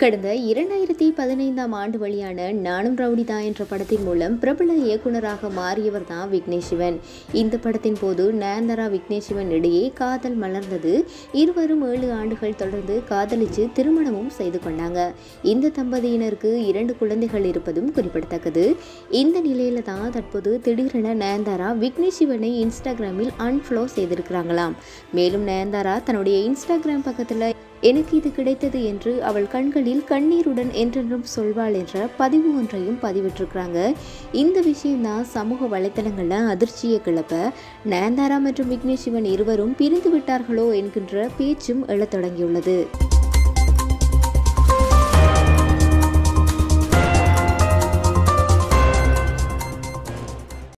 கடந்த 2015ஆம் ஆண்டு வெளியான நானும் ரவுடிதா என்ற படத்தின் மூலம் பிரபல இயக்குனராக மாறியவர் தான் விக்னேஷ் சிவன். இந்த படத்தின் போது நயன்தாரா விக்னேஷ் சிவன் இடையே காதல் மலர்ந்தது. இருவரும் 7 ஆண்டுகள் தொடர்ந்து காதலிச்சு திருமணமும் செய்து கொண்டாங்க. இந்த தம்பதியினருக்கு 2 குழந்தைகள் இருப்பதும் குறிப்பிடத்தக்கது. இந்த நிலையில தான் தற்போது திடீரென நயன்தாரா விக்னேஷ் சிவனை இன்ஸ்டாகிராமில் அன்ஃபாலோ செய்திருக்கிறாங்களாம். மேலும் நயன்தாரா தன்னுடைய இன்ஸ்டாகிராம் பக்கத்தில் எனக்கு இது கிடைத்தது என்று அவள் கண்களில் கண்ணீருடன் என்றென்றும் சொல்வாள் என்ற பதிவு ஒன்றையும் பதிவிட்டிருக்கிறாங்க. இந்த விஷயம்தான் சமூக வலைத்தளங்களில் அதிர்ச்சியை கிளப்ப நயன்தாரா மற்றும் விக்னேஷ் சிவன் இருவரும் பிரிந்து விட்டார்களோ என்கின்ற பேச்சும் எழத் தொடங்கியுள்ளது.